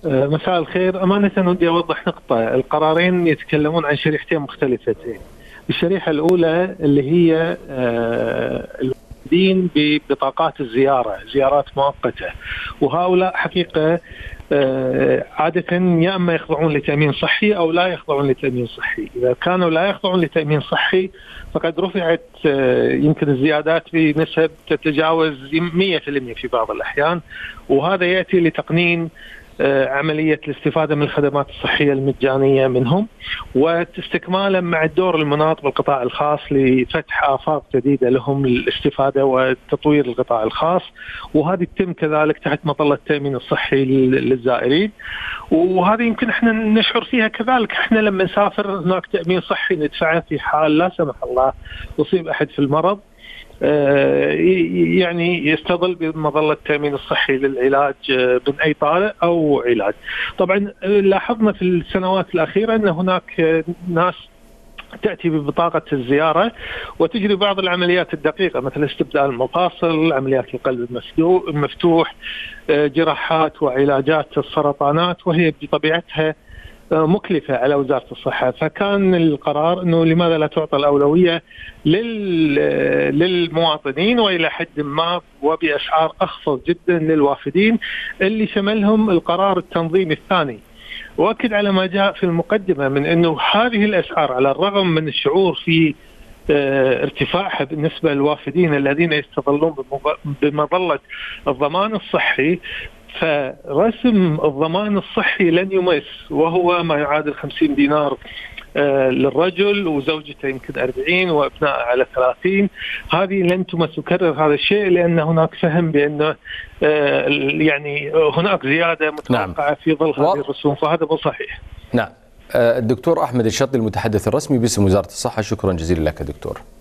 مساء الخير. أمانة ودي أوضح نقطة. القرارين يتكلمون عن شريحتين مختلفتين. الشريحة الأولى اللي هي الوافدين ببطاقات الزيارة، زيارات مؤقتة، وهؤلاء حقيقة عادة يا إما يخضعون لتأمين صحي أو لا يخضعون لتأمين صحي. إذا كانوا لا يخضعون لتأمين صحي فقد رفعت يمكن الزيادات بنسب تتجاوز 100% في بعض الأحيان، وهذا يأتي لتقنين عملية الاستفادة من الخدمات الصحية المجانية منهم، واستكمالا مع الدور المناط بالقطاع الخاص لفتح آفاق جديدة لهم للاستفادة وتطوير القطاع الخاص، وهذه تتم كذلك تحت مظلة التأمين الصحي للزائرين. وهذه يمكن احنا نشعر فيها كذلك، احنا لما نسافر هناك تأمين صحي ندفعه في حال لا سمح الله يصيب أحد في المرض، يعني يستظل بمظلة التأمين الصحي للعلاج من أي طارئ أو علاج. طبعا لاحظنا في السنوات الأخيرة أن هناك ناس تأتي ببطاقة الزيارة وتجري بعض العمليات الدقيقة مثل استبدال المفاصل، عمليات القلب المفتوح، جراحات وعلاجات السرطانات، وهي بطبيعتها مكلفة على وزارة الصحة. فكان القرار أنه لماذا لا تعطى الأولوية للمواطنين وإلى حد ما وبأسعار أخفض جدا للوافدين اللي شملهم القرار التنظيمي الثاني. وأكد على ما جاء في المقدمة من أنه هذه الأسعار على الرغم من الشعور في ارتفاعها بالنسبة للوافدين الذين يستظلون بمظلة الضمان الصحي، فرسم الضمان الصحي لن يمس، وهو ما يعادل 50 دينار للرجل وزوجته يمكن 40 وابناء على 30. هذه لن تمس. وكرر هذا الشيء لأن هناك فهم بأنه يعني هناك زيادة متوقعة في ظل هذه الرسوم، فهذا مو صحيح. نعم. الدكتور أحمد الشطي المتحدث الرسمي باسم وزارة الصحة، شكرا جزيلا لك دكتور.